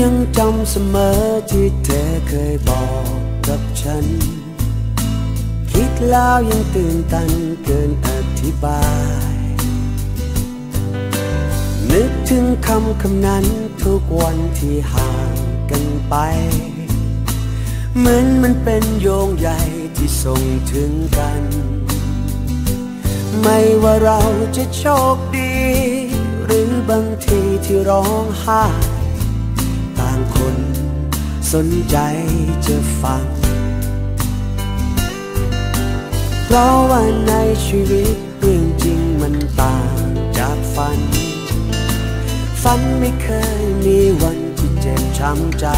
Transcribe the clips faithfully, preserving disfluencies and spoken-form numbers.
ยังจำเสมอที่เธอเคยบอกกับฉันคิดแล้วยังตื่นตันเกินอธิบายนึกถึงคำคำนั้นทุกวันที่ห่างกันไปเหมือนมันเป็นโยงใยที่ส่งถึงกันไม่ว่าเราจะโชคดีหรือบางทีที่ร้องไห้ต่างคนสนใจจะฟังเพราะว่าในชีวิตเรื่องจริงมันต่างจากฝันฝันไม่เคยมีวันที่เจ็บช้ำใจ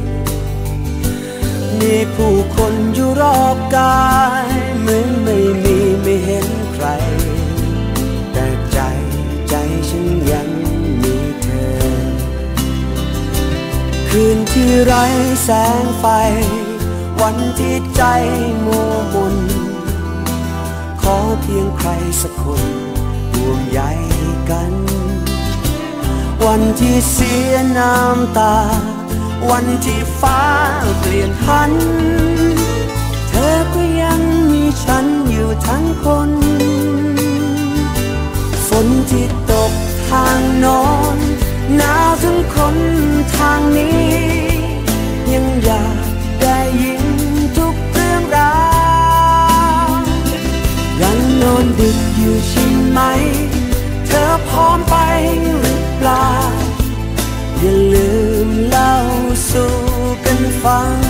มีผู้คนอยู่รอบกายเหมือนไม่มีไม่เห็นใครแต่ใจใจฉันยังมีเธอคืนที่ไร้แสงไฟวันที่ใจมัวมนขอเพียงใครสักคนห่วงใยกันวันที่เสียน้ำตาวันที่ฟ้าเปลี่ยนพันเธอก็ยังมีฉันอยู่ทั้งคนฝนที่ตกทางโน้นหนาวทั้งคนทางนี้ยังอยากได้ยินทุกเรื่องราวยังนอนดึกอยู่ใช่ไหมเธอพร้อมไปหรือเปล่าอย่าลืมเล่าสู่กันฟัง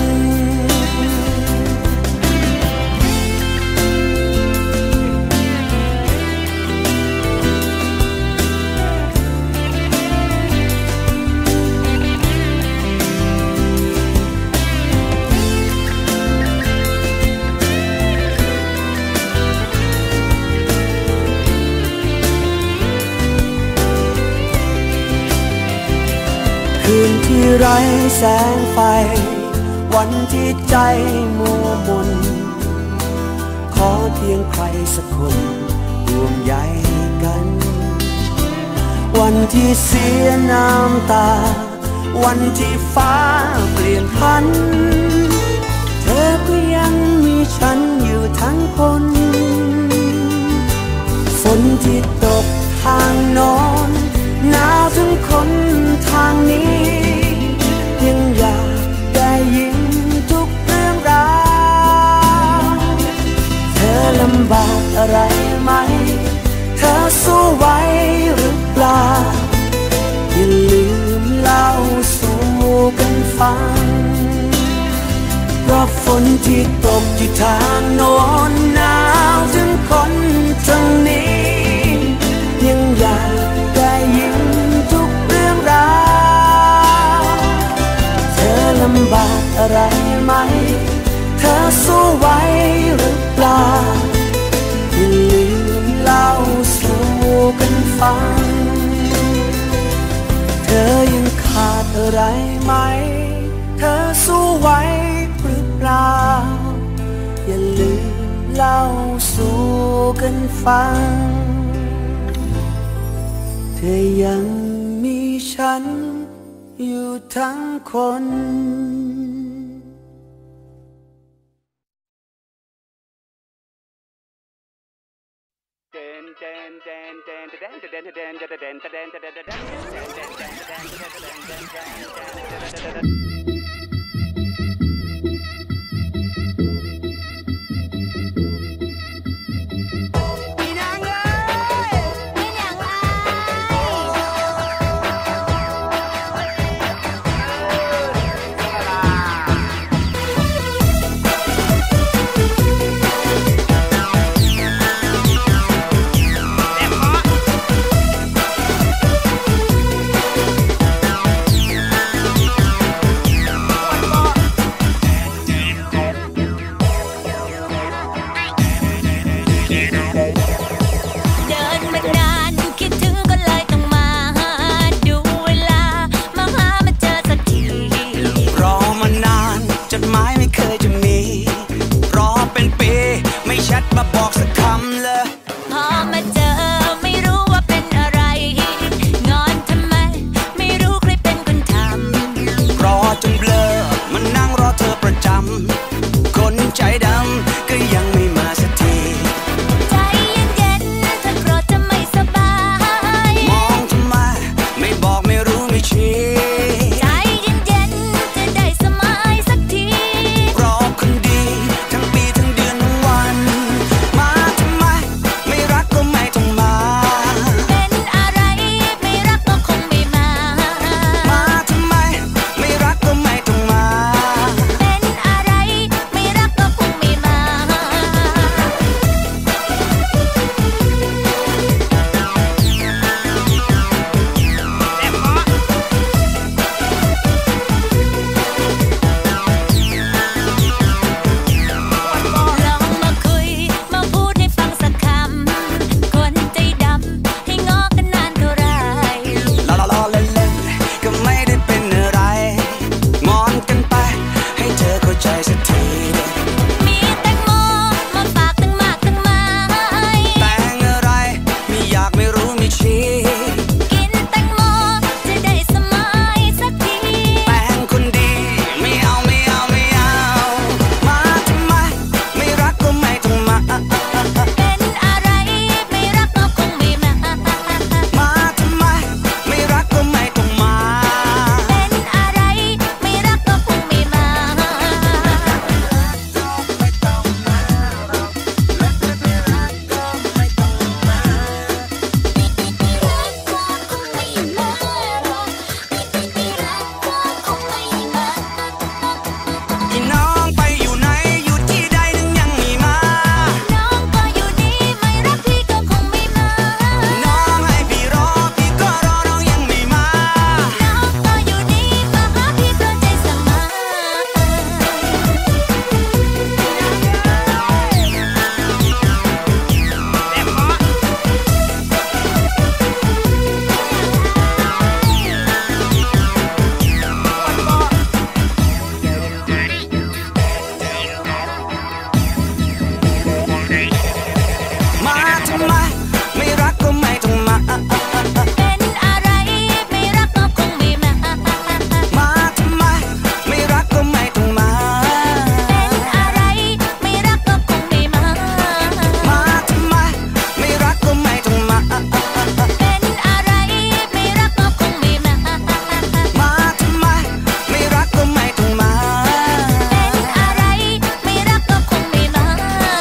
คืนที่ไร้แสงไฟวันที่ใจมัวมนขอเพียงใครสักคนห่วงใยกันวันที่เสียน้ำตาวันที่ฟ้าเปลี่ยนพันเธอก็ยังมีฉันอยู่ทั้งคนฝนที่ตกทางโน้นหนาวทั้งคนทางนี้ยังอยากได้ยินทุกเรื่องราวเธอลำบากอะไรไหมเธอสู้ไหวหรือเปล่าอย่าลืมเล่าสู่กันฟังเพราะฝนที่ตกที่ทางโน้นหนาวทั้งคนทางนี้ยังอยากได้ยินทุกเรื่องราวเธอลำบากอะไรไหมเธอสู้ไหวหรือเปล่าอย่าลืมเล่าสู่กันฟังเธอยังขาดอะไรไหมเธอสู้ไหวหรือเปล่าอย่าลืมเล่าสู่กันฟังเธอยังมีฉันอยู่ทั้งคนมาบอกสักคำเลยพอมาเจอไม่รู้ว่าเป็นอะไรงอนทำไมไม่รู้ใครเป็นคนทำำไมไม่รักก็ไม่ต้องมาเป็นอะไรไม่รักก็คงไม่มามาทำไมไม่รักก็ไม่ต้องมาเป็นอะไรไม่รักก็คงไม่มามาทำไมไม่รักก็ไม่ต้องมาเป็นอะไรไม่รักก็คงไม่มามาทำไมไม่รักก็ไม่ต้องมาเป็นอะไรไม่รักก็คงไม่มา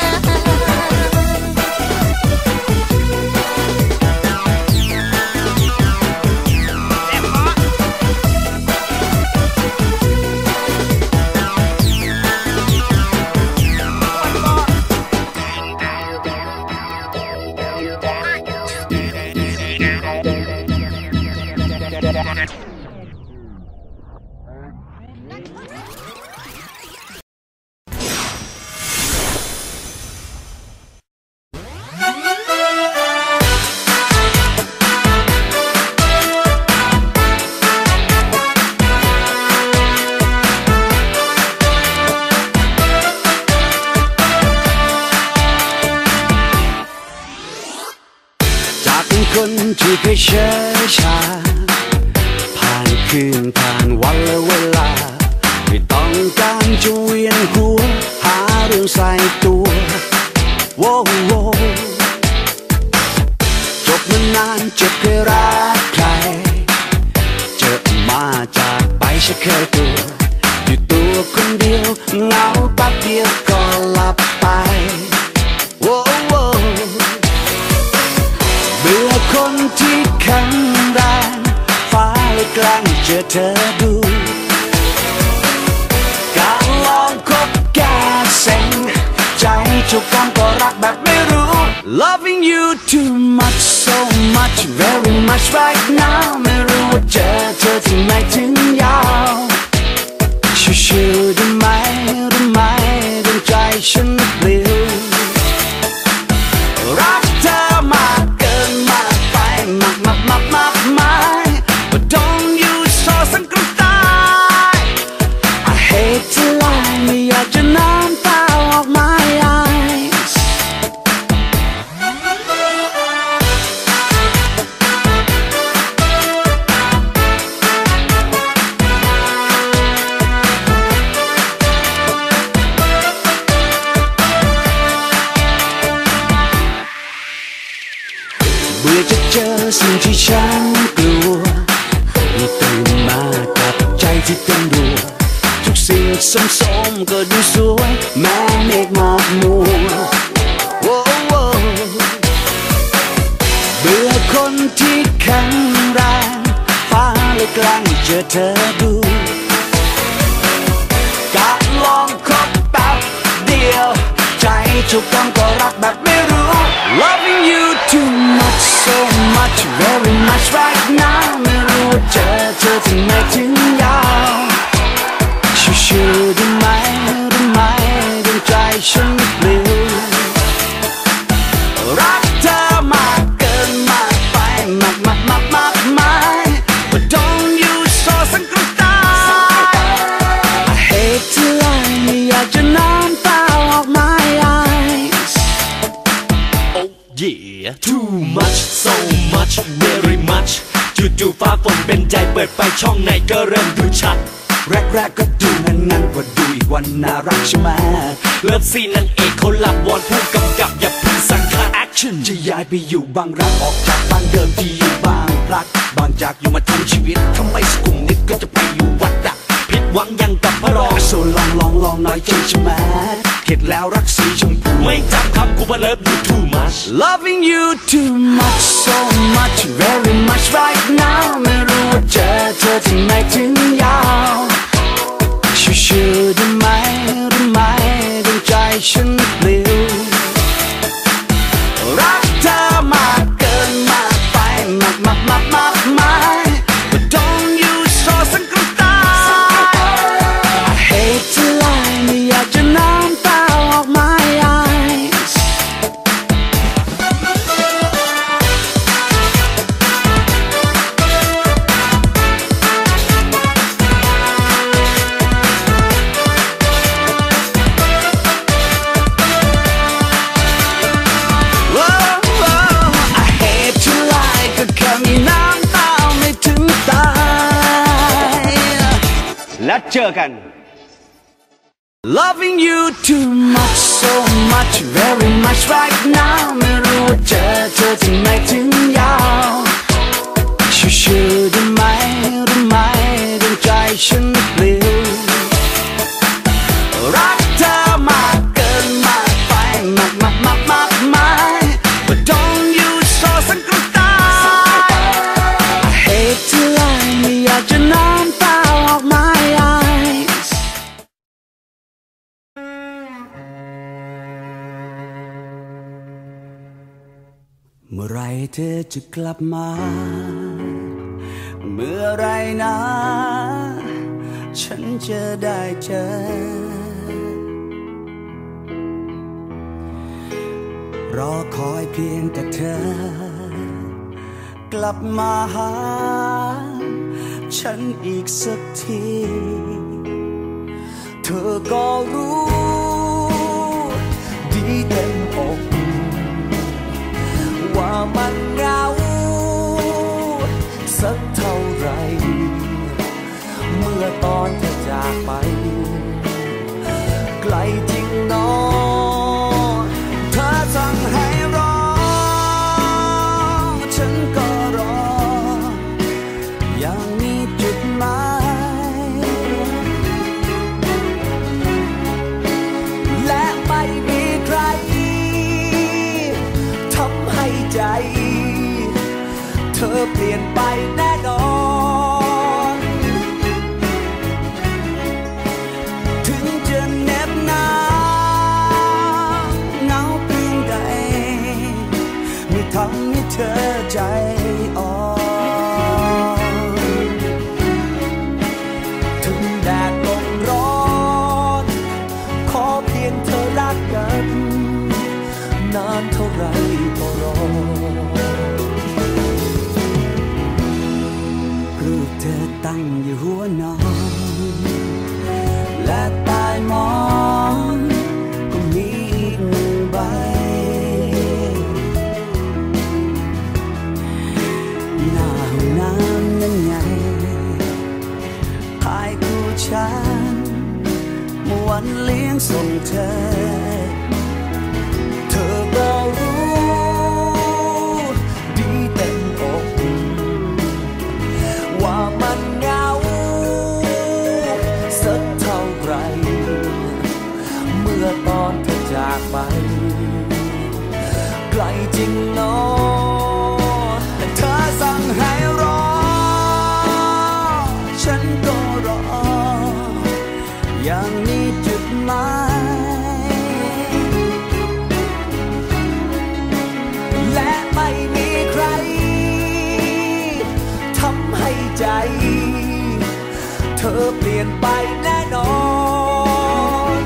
คนที่เคยเชื่อชาผ่านคืนผ่านวันและเวลาไม่ต้องการจะเวียนหัวหาเรื่องใส่ตัวโว้โวจบมานานจะเคยรักใครเจอมาจากไปฉันเคยตัวอยู่ตัวคนเดียวเหงาแป๊บเดียวก็หลับไปโว้โวเบื่อคนที่แข็งแรงฟ้าเลยกลางเจอเธอดูการลองคบแก้เซ็งใจจุกกำก็รักแบบไม่รู้ Loving you too much so much very much right now ไม่รู้ว่าเจอเธอที่ไหนถึงยาวชิวๆได้ไหมได้ไหมดวงใจฉันปลิวรักเธอมากเกินมากไปมากมากมากมากมาย But don't you so สังกตาย I hate to lie ไม่อยากจะน้ำตาออก my eyes เบื่อจะเจอสิ่งที่ฉันกลัวตื่นมากับใจที่เต้นรัวทุกสิ่งสมๆก็ดูสวยแม้เมฆหมอกมัวโว้โว้เบื่อคนที่แข็งแรงฟ้าเลยกลางเจอเธอดูการลองคบแป๊บเดียวใจจุกกำก็รักแบบไม่รู้ Loving you too much so much very much right now ไม่รู้ว่าเจอเธอที่ไหนถึงยาวชิวๆได้ไหมได้ไหมดวงใจฉันปลิวรักเธอมากเกินมากไปมากมากมากมากมาย But don't you so สังกตาย I hate to lie ไม่อยากจะน้ำตาออก my eyes Oh yeah too much so much very much จู่ๆฟ้าฝนเป็นใจเปิดไฟช่องไหนก็เริ่มดูชัดแรกๆก็ดูงั้นๆกว่าดูอีกวันน่ารักใช่ไหมเลิฟซีนนางเอกเขาหลับวอนผู้กำกับอย่าพึ่งสั่งค่าแอคชั่นจะย้ายไปอยู่บางรักออกจากบ้านเดิมที่อยู่บางพลัดบางจากอยู่มาทั้งชีวิตทำไมสกุลนิดก็จะไปอยู่วัดอะผิดหวังยังกับพระรองโซลองลองลองน้อยใจใช่ไหมเห็นแล้วรักสีชมพูไม่จำคำกูว่าเลิฟ you too much Loving you too much so much very much right now ไม่รู้ว่าเจอเธอที่ไหนถึงยาวชิวๆได้ไหมได้ไหมดวงใจฉันปลิวรักเธอมากเกินมากไปมากมากมากมากมาย But don't you so สังกตาย I hate to lie ไม่อยากจะน้ำตาออก my eyes เและเจอกัน Loving you too much so much very much right now ไม่รู้เจอเธอที่ไหนถึงยาวชื่อๆได้ไหมรู้ไหมดวงใจฉันเปลี่ยนรักเธอมากเกินมากไปมากมากมากมากมาย But don't you so สังกตา I hate to lie ไม่อยากจะน้ำตาออก my eyes เมื่อไรเธอจะกลับมาเมื่อไรนะฉันจะได้เจอรอคอยเพียงแต่เธอกลับมาหาฉันอีกสักทีเธอก็รู้ดีเต็มอกว่ามันเหงาสักเท่าไรเมื่อตอนเธอจากไปไกลจริงหนอเธอสั่งให้รอฉันก็รออย่างมีจุดหมายและไม่มีใครทำให้ใจเธอเปลี่ยนไปแน่นอนถึงจะเหน็บหนาวเหงาเพียงใดไม่ทำให้เธอใจอ่อนถึงแดดลมร้อนขอเพียงเธอรักกันนานเท่าไรก็รอรูปเธอตั้งอยู่หัวนอนและใต้หมอนก็มีอีกหนึ่งใบหน้าห้องน้ำนั้นไงถ่ายคู่ฉันเมื่อวันเลี้ยงส่งเธอเธอก็รู้ดีเต็มอกว่ามันเหงาสักเท่าไรเมื่อตอนเธอจากไปไกลจริงหนอแต่เธอสั่งให้รอฉันก็รออย่างมีจุดหมายและไม่มีใครทำให้ใจเธอเปลี่ยนไปแน่นอน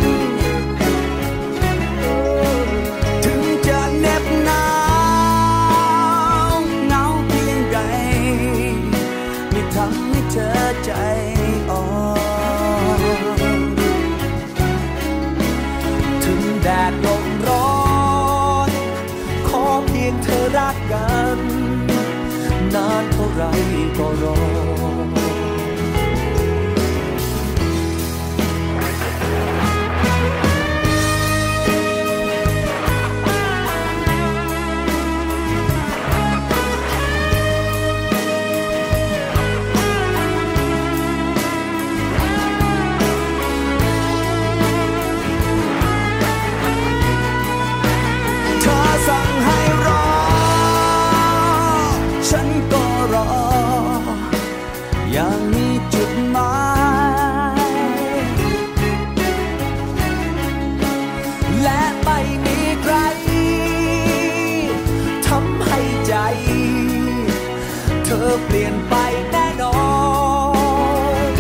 ถึงจะเหน็บหนาวเหงาเพียงใดไม่ทำให้เธอใจอ่อนถึงแดดลมร้อนขอเพียงเธอรักกันนานเท่าไรก็รอเธอสั่งให้รอฉันก็รออย่างมีจุดหมายและไม่มีใครทำให้ใจเธอเปลี่ยนไปแน่นอน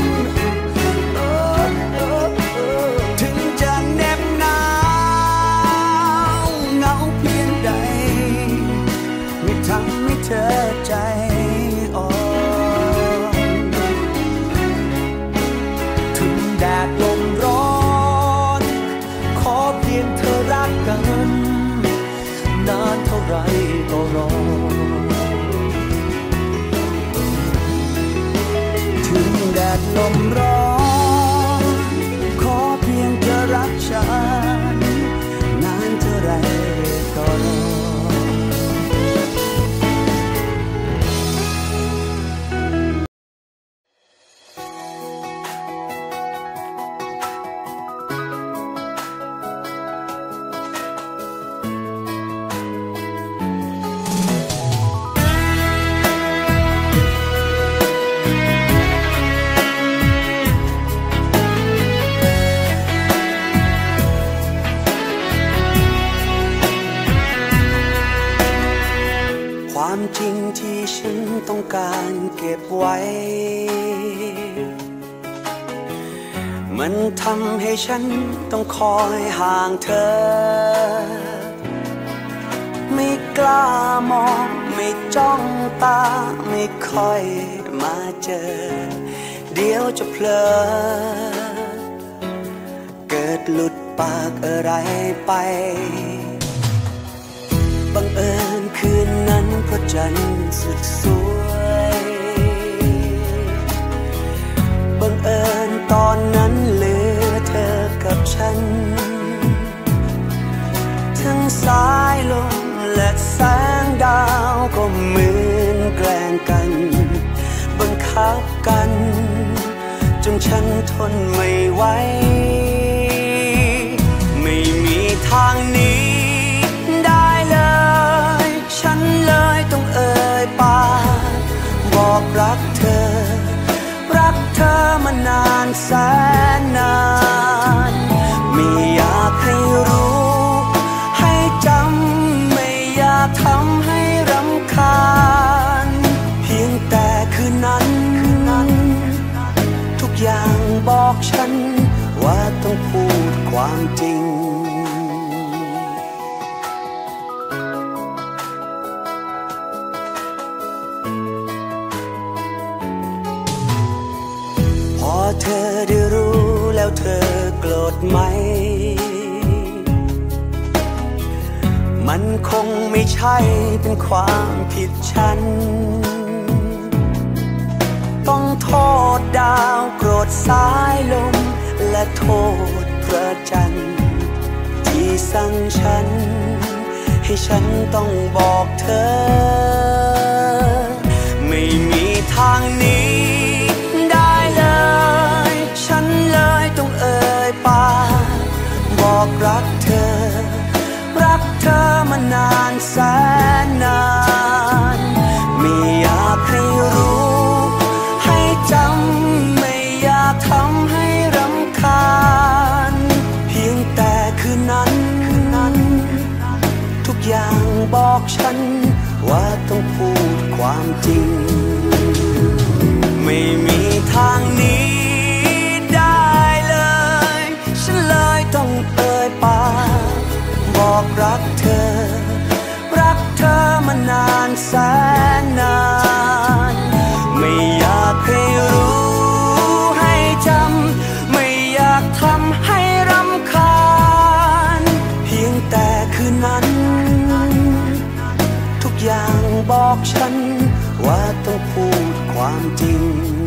ถึงจะเหน็บหนาวเหงาเพียงใดไม่ทำให้เธอใจอ่อนถึงแดดลมร้อนขอเพียงเธอรักกันนานเท่าไรก็รอถึงแดดลมร้อนจริงที่ฉันต้องการเก็บไว้มันทำให้ฉันต้องคอยห่างเธอไม่กล้ามองไม่จ้องตาไม่ค่อยมาเจอเดี๋ยวจะเพลอเกิดหลุดปากอะไรไปบังเอิญคืนนั้นพระจันทร์สุดสวยบังเอิญตอนนั้นเหลือเธอกับฉันทั้งสายลมและแสงดาวก็เหมือนแกล้งกันบังคับกันจนฉันทนไม่ไหวไม่มีทางหนีได้เลยฉันเลยต้องเอ่ยปากบอกรักเธอรักเธอมานานแสนนานไม่อยากให้รู้ให้จำไม่อยากทำให้รำคาญเพียงแต่คืนนั้นทุกอย่างบอกฉันว่าต้องพูดความจริงพอเธอได้รู้แล้วเธอโกรธไหมมันคงไม่ใช่เป็นความผิดฉันต้องโทษดาวโกรธสายลมและโทษพระจันทร์ที่สั่งฉันให้ฉันต้องบอกเธอไม่มีทางหนีได้เลยฉันเลยต้องเอ่ยปากบอกรักเธอรักเธอมานานแสนนานไม่อยากให้รู้ให้จำไม่อยากทำให้รำคาญเพียงแต่คืนนั้นทุกอย่างบอกฉันว่าต้องพูดความจริงไม่มีทางหนีได้เลยฉันเลยต้องเอ่ยปากบอกรักเธอรักเธอมานานแสนนานไม่อยากให้รู้ให้จำไม่อยากทำให้รำคาญเพียงแต่คืนนั้นทุกอย่างบอกฉันว่าต้องพูดความจริง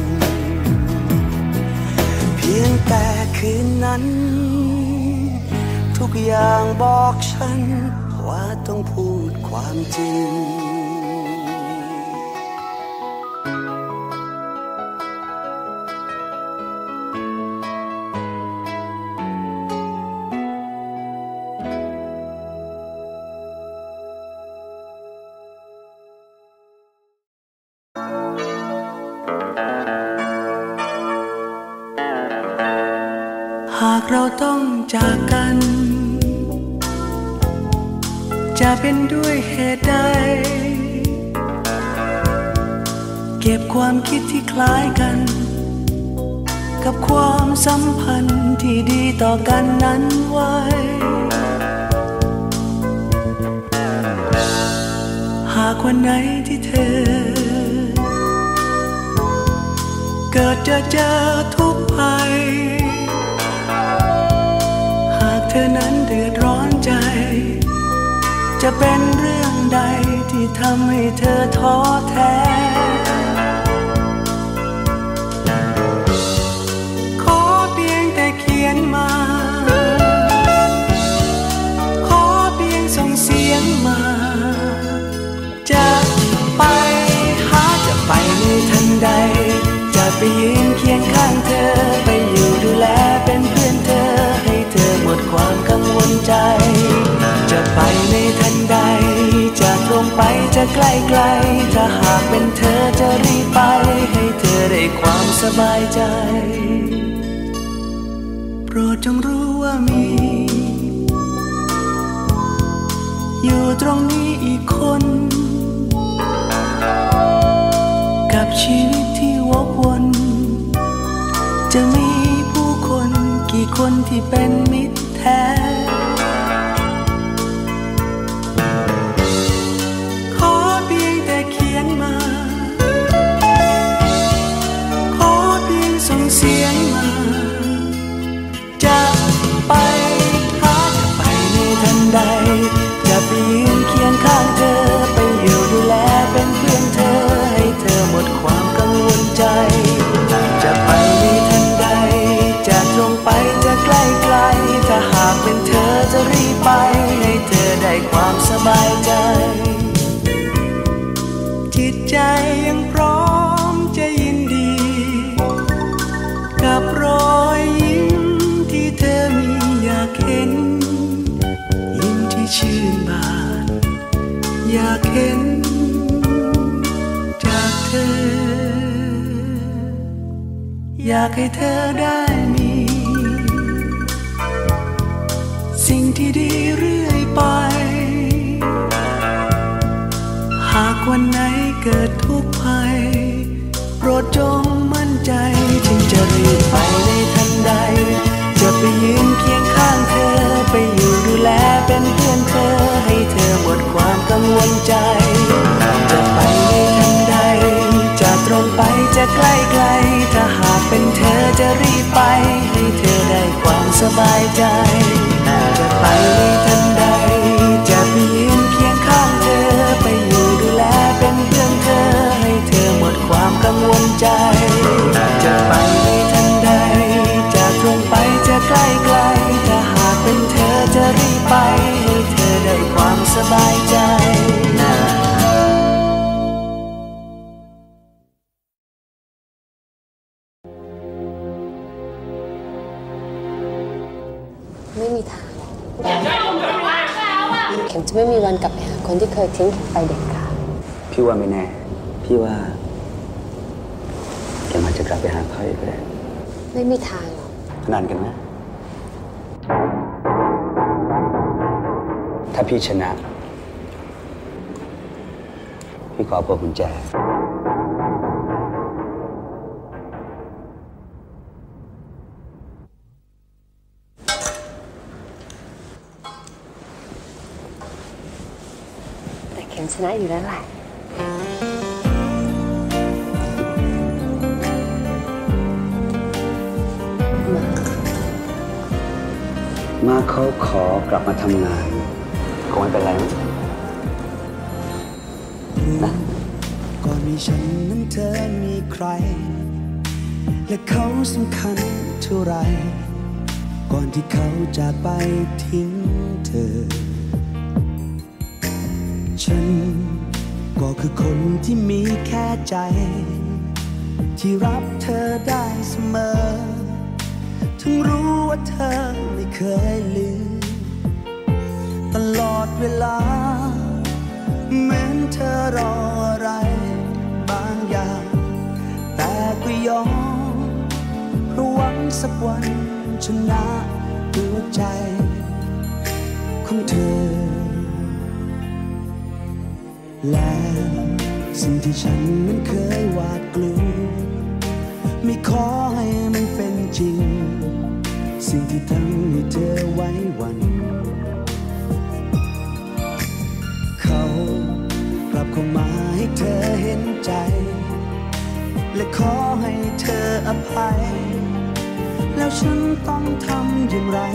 เพียงแต่คืนนั้นทุกอย่างบอกฉันว่าต้องพูดความจริงหากเราต้องจากกันจะเป็นด้วยเหตุใดเก็บความคิดที่คล้ายกันกับความสัมพันธ์ที่ดีต่อกันนั้นไว้หากวันไหนที่เธอเกิดจะเจอทุกข์ภัยหากเธอนั้นเดือดร้อนใจจะเป็นเรื่องใดที่ทำให้เธอท้อแท้ขอเพียงแต่เขียนมาขอเพียงส่งเสียงมาจะไปหาจะไปในทันใดจะไปยืนเคียงข้างเธอไปอยู่ดูแลเป็นเพื่อนเธอให้เธอหมดความกังวลใจจะไปในทันใดจะตรงไปจะใกล้ไกลถ้าหากเป็นเธอจะรีบไปให้เธอได้ความสบายใจโปรดจงรู้ว่ามีอยู่ตรงนี้อีกคนที่เป็นมิตรแท้ขอเพียงแต่เขียนมาขอเพียงส่งเสียงมาจะไปหาจะไปในทันใดจะไปยืนเคียงข้างเธอไปอยู่ดูแลเป็นเพื่อนเธอให้เธอหมดความกังวลใจจะไปในทันใดจะตรงไปจะใกล้ไกลถ้าหากเป็นเธอจะรีบไปให้เธอได้ความสบายใจจิตใจยังพร้อมจะยินดีกับรอยยิ้มที่เธอมีอยากเห็นยิ้มที่ชื่นบานอยากเห็นจากเธออยากให้เธอได้มีสิ่งที่ดีเรื่อยไปหากวันไหนเกิดทุกข์ภัยโปรดจงมั่นใจถึงจะรีบไปในทันใดจะไปยืนเคียงข้างเธอไปอยู่ดูแลเป็นเพื่อนเธอให้เธอหมดความกังวลใจจะไปในทันใดจะตรงไปจะใกล้ไกลถ้าหากเป็นเธอจะรีบไปให้เธอได้ความสบายใจจะไปในทันใดจะไปยืนเคียงข้างเธอไปอยู่ดูแลเป็นเพื่อนเธอให้เธอหมดความกังวลใจจะไปในทันใดจะตรงไปจะใกล้ไกลถ้าหากเป็นเธอจะรีบไปให้เธอได้ความสบายใจไม่มีทางเข็มจะไม่มีวันกลับไปหาคนที่เคยทิ้งเข็มไปเด็ดขาดพี่ว่าไม่แน่พี่ว่าแกอาจจะกลับไปหาเขาอีกก็ได้ไม่มีทางหรอกนานกันนะถ้าพี่ชนะพี่ขอพวงกุญแจเข็มชนะอยู่แล้วแหละมาเขาขอกลับมาทำงานคงไม่เป็นไรนะก่อนมีฉันนั้นเธอมีใครและเขาสำคัญเท่าไรก่อนที่เขาจากไปทิ้งเธอฉันก็คือคนที่มีแค่ใจที่รับเธอได้เสมอถึงรู้ว่าเธอไม่เคยลืมตลอดเวลาเหมือนเธอรออะไรบางอย่างแต่ก็ยอมเพราะหวังสักวันชนะหัวใจของเธอและสิ่งที่ฉันนั้นเคยหวาดกลัวไม่ขอให้มันเป็นจริงสิ่งที่ทำให้เธอไว้วันเขากลับเข้ามาให้เธอเห็นใจและขอให้เธออภัยแล้วฉันต้องทำอย่างไร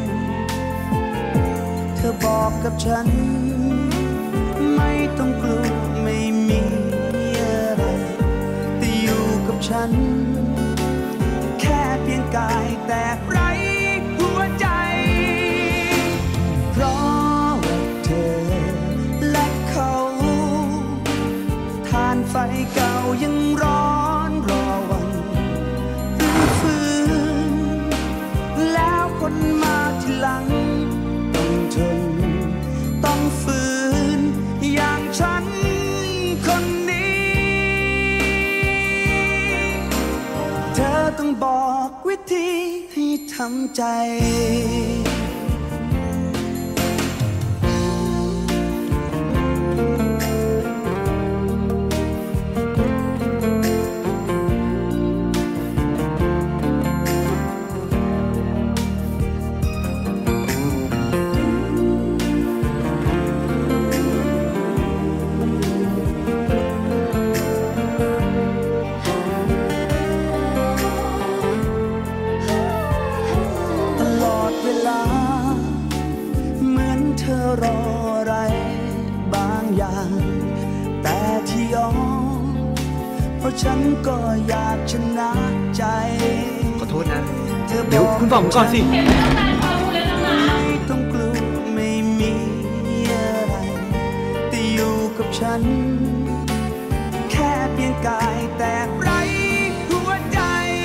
เธอบอกกับฉันไม่ต้องกลัวไม่มีอะไรแต่อยู่กับฉันแค่เพียงกายแต่ไร้หัวใจเพราะว่าเธอและเขาทานไฟเก่ายังร้อนรอวันฟื้นแล้วคนมาทีหลังต้องทนต้องฝืนอย่างฉันคนนี้เธอต้องบอกวิธีให้ทำใจอย่างแต่ที่ยอมเพราะฉันก็อยากชนะใจขอโทษนะเดี๋ยวคุณบอกผมก่อนสิไม่ต้องกลัวไม่มีอะไรแต่อยู่กับฉันแค่เพียงกายแต่ไร้หัวใจ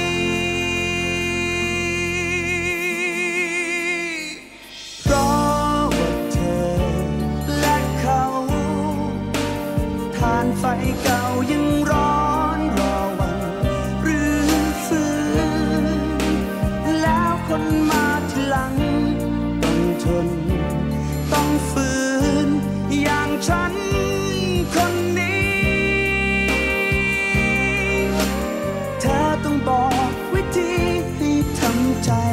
เพราะว่าเธอและเขาทานไฟเก่ายังร้อนรอวันหรือฟื้นแล้วคนมาทีหลังต้องทนต้องฝืนอย่างฉันคนนี้เธอต้องบอกวิธีให้ทำใจ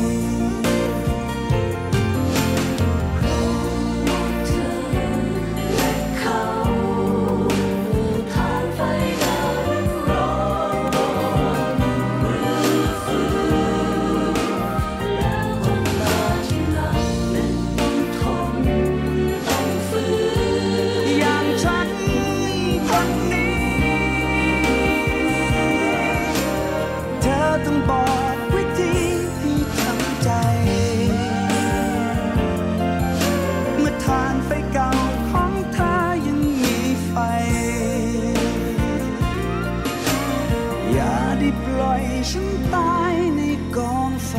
ฉันตายในกองไฟ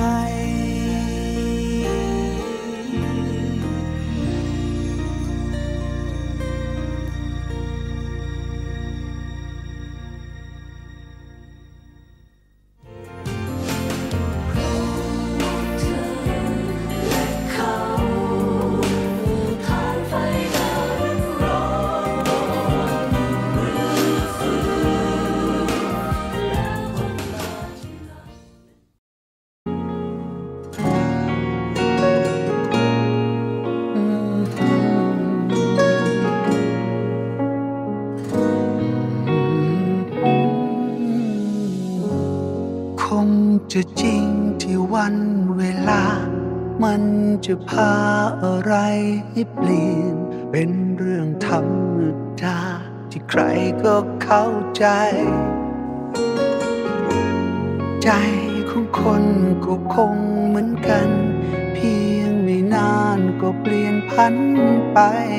จะจริงที่วันเวลามันจะพาอะไรให้เปลี่ยนเป็นเรื่องธรรมดาที่ใครก็เข้าใจใจของคนก็คงเหมือนกันเพียงไม่นานก็เปลี่ยนพันไป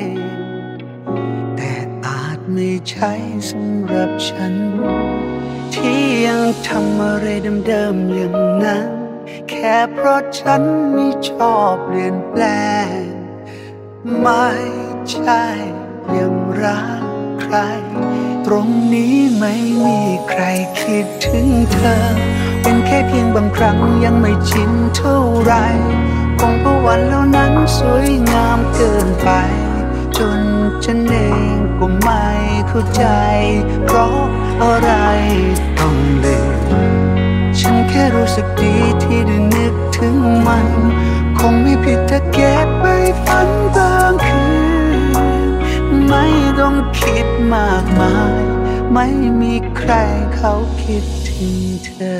แต่อาจไม่ใช่สำหรับฉันที่ยังทำอะไรเดิมๆอย่างนั้นแค่เพราะฉันไม่ชอบเปลี่ยนแปลงไม่ใช่ยังรักใครตรงนี้ไม่มีใครคิดถึงเธอเป็นแค่เพียงบางครั้งยังไม่ชินเท่าไรคงเพราะวันเหล่านั้นสวยงามเกินไปจนฉันเองก็ไม่เข้าใจเพราะอะไรต้องเลือกฉันแค่รู้สึกดีที่ได้นึกถึงมันคงไม่ผิดถ้าเก็บไปฝันบางคืนไม่ต้องคิดมากมายไม่มีใครเขาคิดถึงเธอ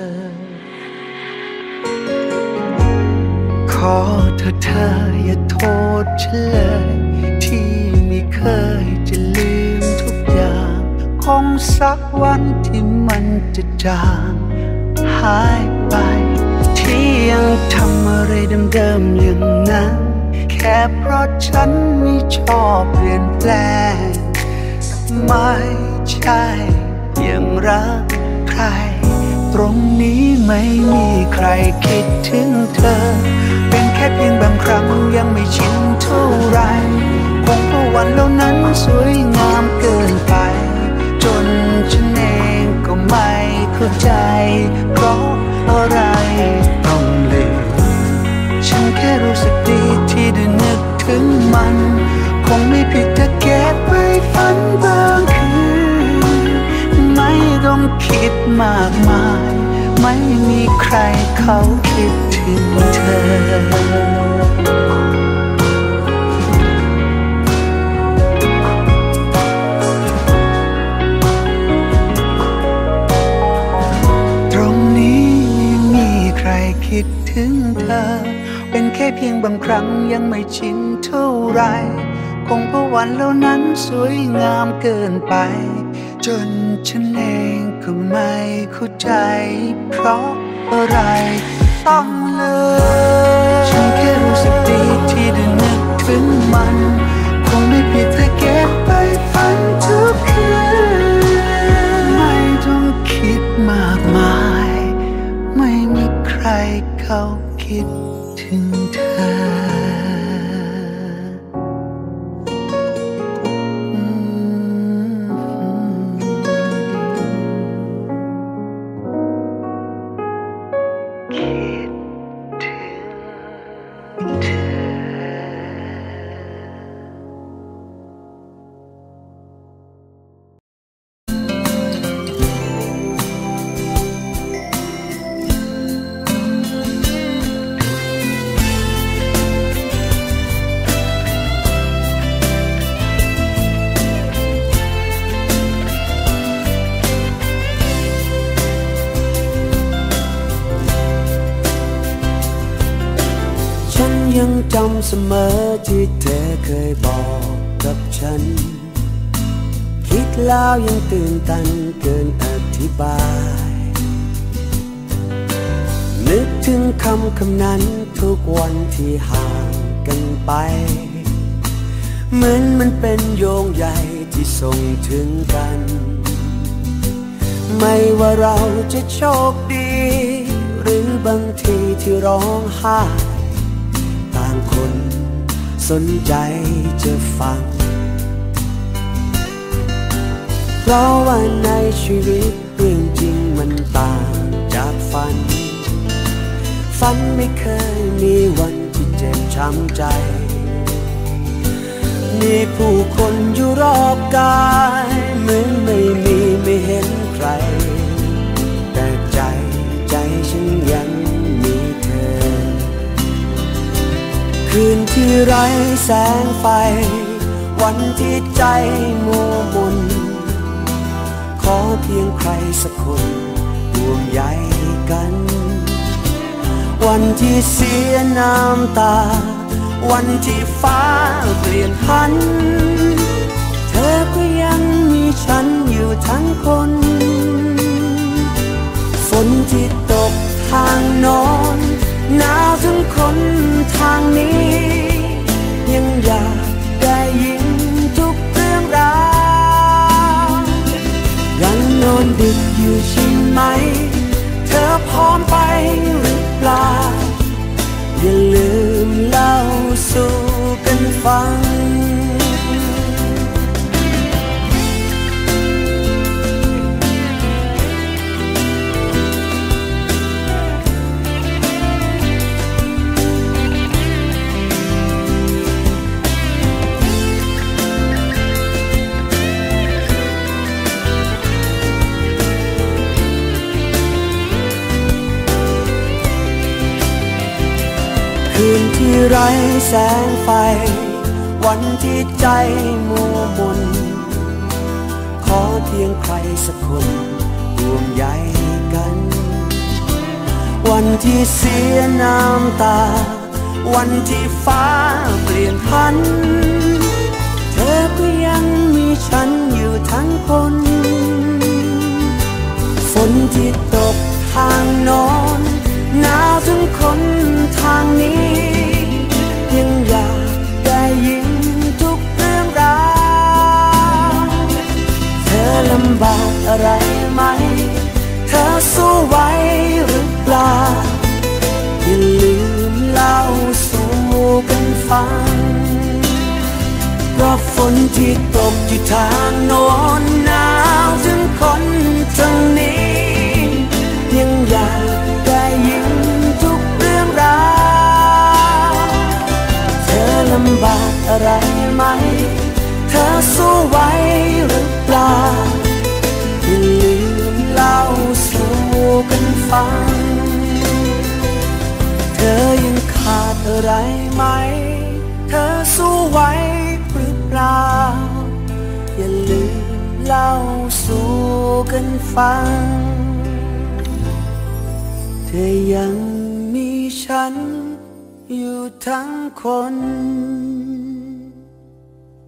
ขอเธอเธออย่าโทษฉันเลยที่ไม่เคยจะลืมทุกอย่างคงสักวันที่มันจะจางหายไปที่ยังทำอะไรเดิมๆอย่างนั้นแค่เพราะฉันไม่ชอบเปลี่ยนแปลงไม่ใช่ยังรักใครตรงนี้ไม่มีใครคิดถึงเธอเป็นแค่เพียงบางครั้งยังไม่ชินเท่าไรคงเพราะวันเหล่านั้นสวยงามเกินไปจนฉันเองก็ไม่เข้าใจเพราะอะไรต้องลืมฉันแค่รู้สึกดีที่ได้นึกถึงมันคงไม่ผิดถ้าเก็บไว้ฝันบางคืนไม่ต้องคิดมากมายไม่มีใครเขาคิดถึงเธอคิดถึงเธอเป็นแค่เพียงบางครั้งยังไม่ชินเท่าไรคงเพราะวันเหล่านั้นสวยงามเกินไปจนฉันเองก็ไม่เข้าใจเพราะอะไรต้องเลยฉันแค่รู้สึกดีที่ได้นึกถึงมันคงไม่ผิดถ้าเก็บไปฝันทุกคืนไม่ต้องคิดมากมายไม่มีใครเขาคิดถึงเธอยังจำเสมอที่เธอเคยบอกกับฉันคิดแล้วยังตื่นตันเกินอธิบายนึกถึงคำคำนั้นทุกวันที่ห่างกันไปเหมือนมันเป็นโยงใยที่ส่งถึงกันไม่ว่าเราจะโชคดีหรือบางทีที่ร้องไห้ต่างคนสนใจจะฟังเพราะว่าในชีวิตเรื่องจริงมันต่างจากฝันฝันไม่เคยมีวันที่เจ็บช้ำใจมีผู้คนอยู่รอบกายเหมือนไม่มีไม่เห็นใครแต่ใจใจฉันยังมีเธอคืนที่ไร้แสงไฟวันที่ใจมัวมนขอเพียงใครสักคนห่วงใยกันวันที่เสียน้ำตาวันที่ฟ้าเปลี่ยนพันเธอก็ยังมีฉันอยู่ทั้งคนฝนที่ตกทางโน้นหนาวถึงคนทางนี้ยังอยากได้ยินทุกเรื่องราวยังนอนดึกอยู่ใช่ไหมเธอพร้อมไปหรือเปล่าอย่าลืมเล่าสู่กันฟังคืนที่ไร้แสงไฟวันที่ใจมัวมนขอเพียงใครสักคนห่วงใยกันวันที่เสียน้ำตาวันที่ฟ้าเปลี่ยนพันเธอก็ยังมีฉันอยู่ทั้งคนฝนที่ตกทางโน้นหนาวถึงคนทางนี้ยังอยากได้ยินทุกเรื่องราวเธอลำบากอะไรไหมเธอสู้ไหวหรือเปล่าอย่าลืมเล่าสู่กันฟังเพราะฝนที่ตกที่ทางโน้นหนาวถึงคนทางนี้ยังอยากได้ยินทุกเรื่องราวเธอลำบากอะไรไหมเธอสู้ไหวหรือเปล่าอย่าลืมเล่าสู่กันฟังเธอยังขาดอะไรไหมเธอสู้ไหวหรือเปล่าอย่าลืมเล่าสู่กันฟังเธอยังมีฉันอยู่ทั้งคน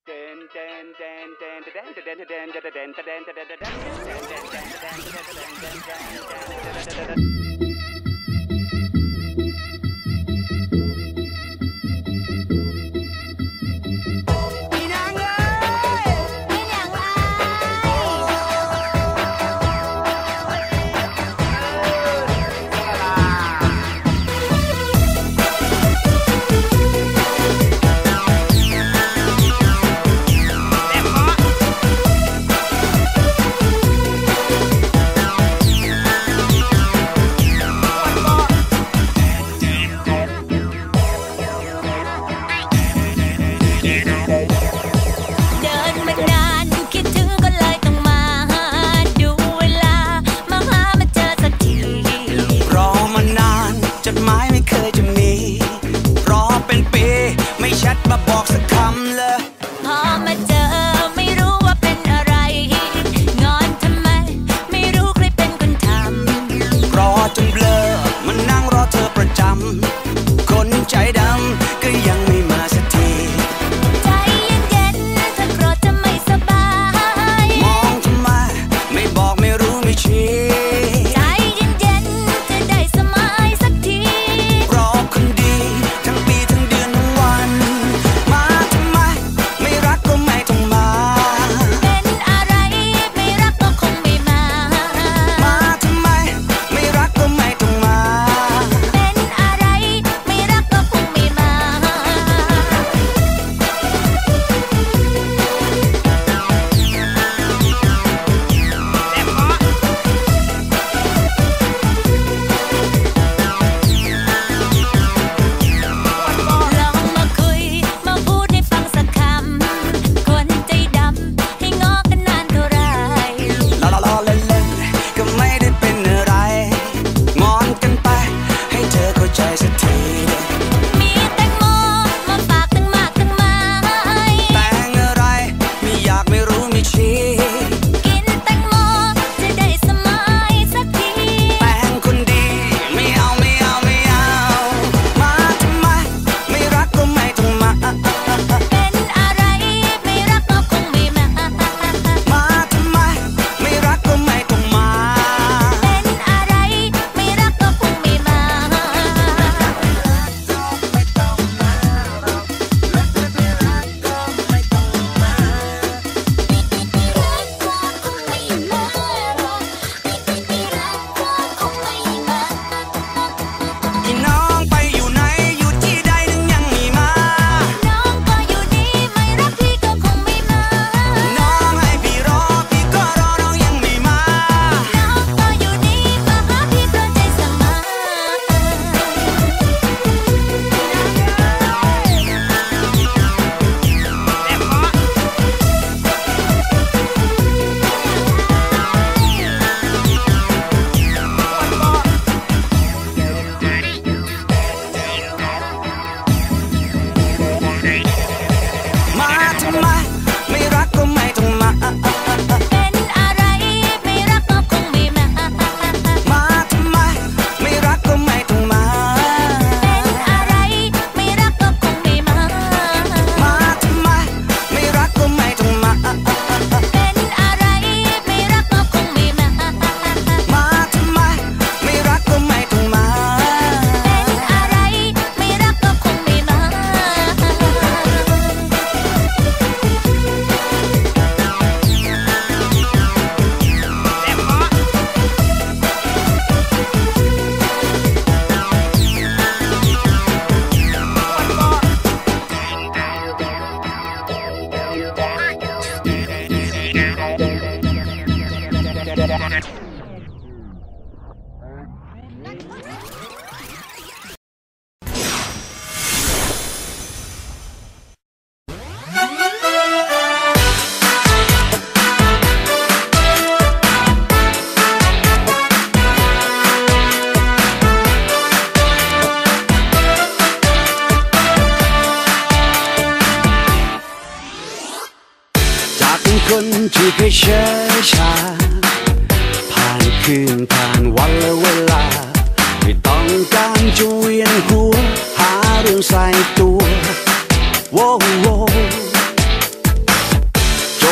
คนที่เคยเฉยชาผ่านคืนผ่านวันและเวลาไม่ต้องการจะเวียนหัวหาเรื่องใส่ตัวโว้โว้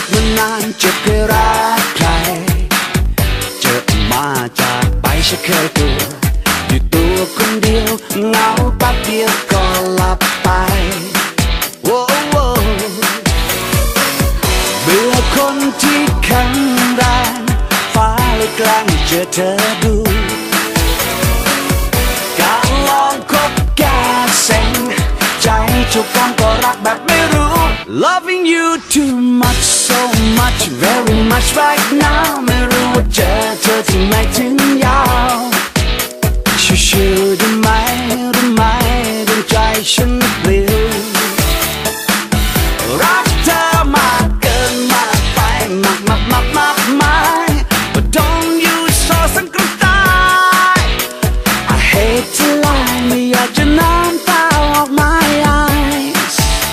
มานานจะเคยรักใครเจอมาจากไปฉันเคยกลัวอยู่ตัวคนเดียวเหงาแป๊บเดียวก็หลับไปโว้โว้เบื่อคนที่แข็งแรงฟ้าเลยกลางเจอเธอดูการลองคบแก้เซ็งใจชุกกันก็รักแบบไม่รู้ Loving you too much so much very much right now ไม่รู้ว่าเจอเธอที่ไหนถึงยาวชิวๆได้ไหมได้ไหมดวงใจฉันปลิวรักเธอมากเกินมากไปมากมากมากมากมาย But don't you so สังกัดตาย I hate to lie ไม่อยากจะน้ำตาออก my eyes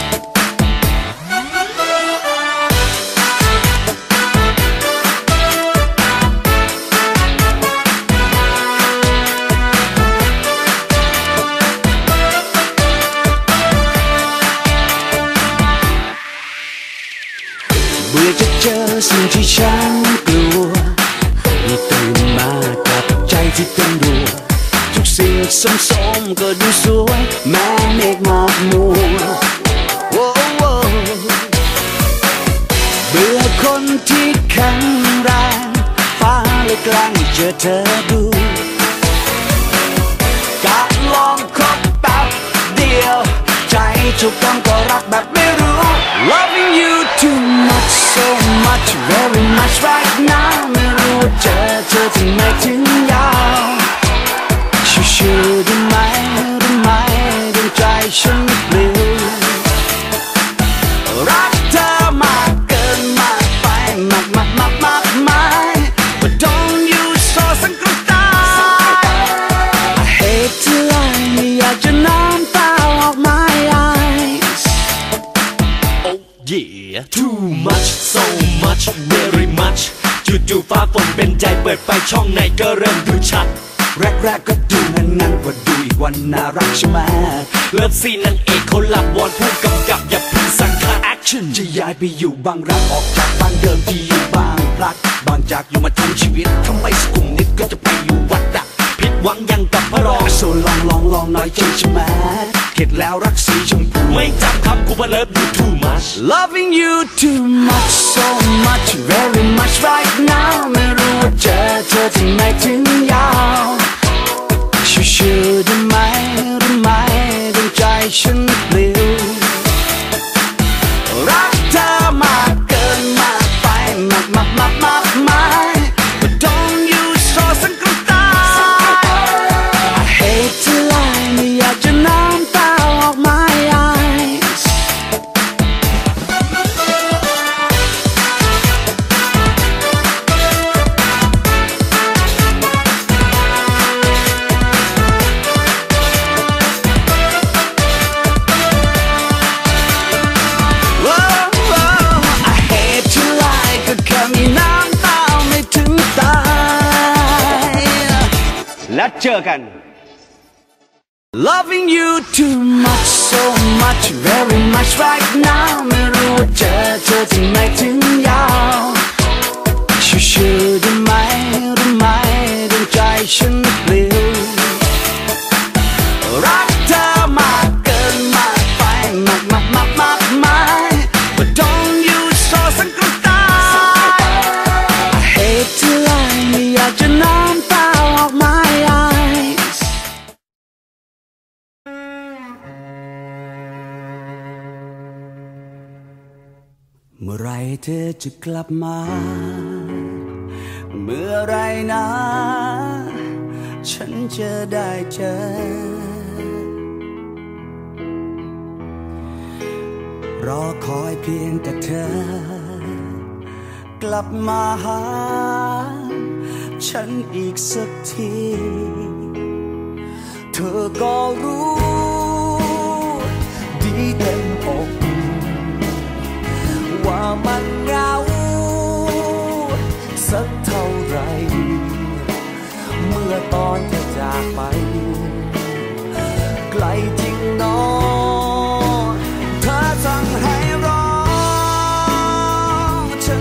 เบื่อจะเจอสิ่งที่ฉันกลัวมีตื่นมากับใจที่เต้นรัวทุกสิ่งสมๆก็ดูสวยแม้เมฆหมอกมัวโว้โว้เบื่อคนที่แข็งแรงฟ้าเลยกลางเจอเธอดูการลองคบแป๊บเดียวใจจุกต้องก็รักแบบไม่รู้ Loving you too much so much very much right now ไม่รู้ว่าเจอเธอที่ไหนถึงยาวชิวๆได้ไหมได้ไหมดวงใจฉันปลิวรักเธอมากเกินมากไปมากมากมากมากมาย But don't you so สังกัดตาย I hate to lie ไม่อยากจะน้ำตาออก my eyes Yeah too much so much very much จู่ๆฟ้าฝนเป็นใจเปิดไปช่องไหนก็เริ่มดูชัดแรกๆก็ดูงั้นๆกว่าดูอีกวันน่ารักใช่ไหมเลิฟซีนนางเอกเขาหลับวอนผู้กำกับอย่าเพิ่งสั่งค่าแอคชั่นจะย้ายไปอยู่บางรักออกจากบ้านเดิมที่อยู่บางพลัดบางจากอยู่มาทั้งชีวิตทำไมสุขุมนิดก็จะไปอยู่วัดดักผิดหวังยังกับพระรองโซลองลองลองน้อยใจใช่ไหมเข็ดแล้วรักสีชมพูไม่จำคำกูว่า love you too much Loving you too much so much very much right now ไม่รู้ว่าเจอเธอที่ไหนถึงยาวชิวๆได้ไหมได้ไหมดวงใจฉันปลิวรักเธอมากเกินมากไปมากมากมากมากมาย But don't you so สังกัดตาย I hate to lie ไม่อยากจะน้ำตาออก my eyesแล้วเจอกัน Loving you too much so much very much right now ไม่รู้ว่าเจอเธอที่ไหนถึงยาวชิวๆได้ไหมได้ไหมดวงใจฉันปลิวรักเธอมากเกินมากไปมากมากมากมากมาย But don't you so สังกัดตาย I hate to lie ไม่อยากจะน้ำตาออก my eyes เมื่อไรเธอจะกลับมาเมื่อไรนะฉันจะได้เจอรอคอยเพียงแต่เธอกลับมาหาฉันอีกสักทีเธอก็รู้ดีเต็มอกว่ามันเหงาสักเท่าไรเมื่อตอนเธอจากไปไกลจริงหนอเธอสั่งให้รอฉัน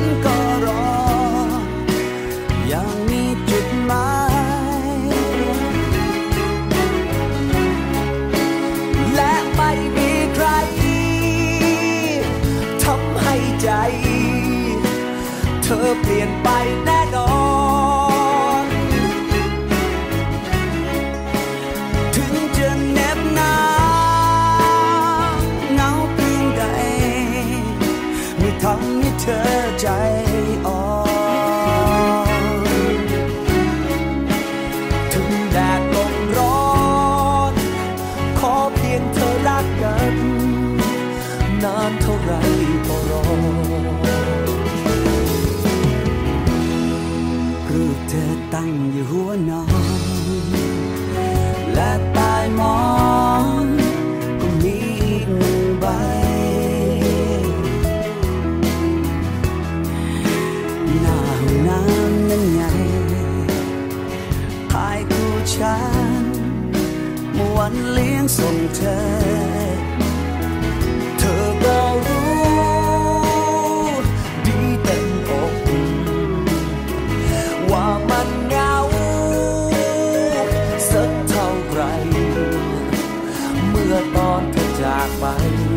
จากไป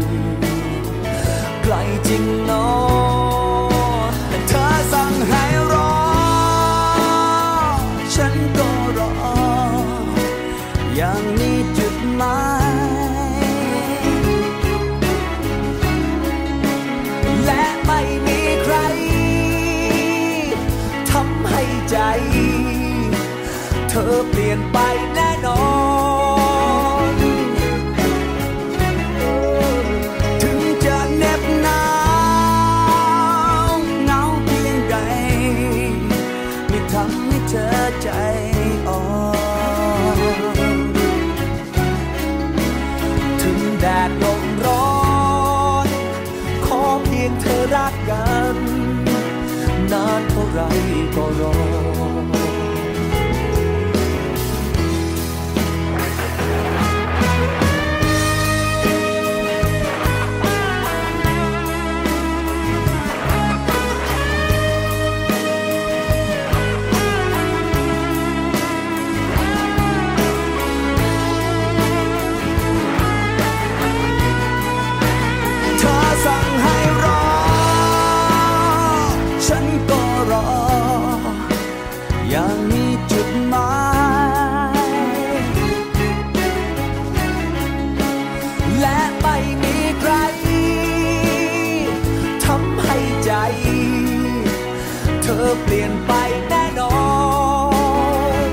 ไกลจริงเนาะแต่เธอสั่งให้รอฉันก็รอยังมีจุดหมายและไม่มีใครทำให้ใจเธอเปลี่ยนไปแน่นอนถึงจะเหน็บหนาวเหงาเพียงใดไม่ทำให้เธอใจอ่อนถึงแดดลมร้อนขอเพียงเธอรักกันนานเท่าไรก็รอสั่งให้รอฉันก็รอยังมีจุดหมายและไม่มีใครทำให้ใจเธอเปลี่ยนไปแน่นอน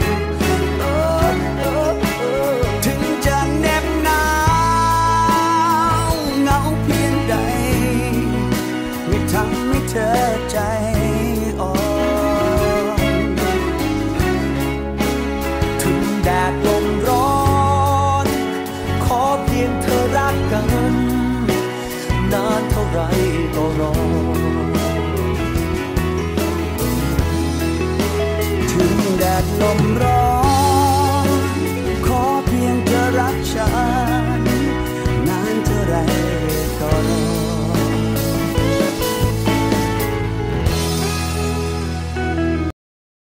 ถึงจะเหน็บหนาวเหงาเพียงใดไม่ทำให้เธอใจอ่อนถึงแดดลมร้อนขอเพียงเธอรักกันนานเท่าไรก็รอถึงแดดลมร้อน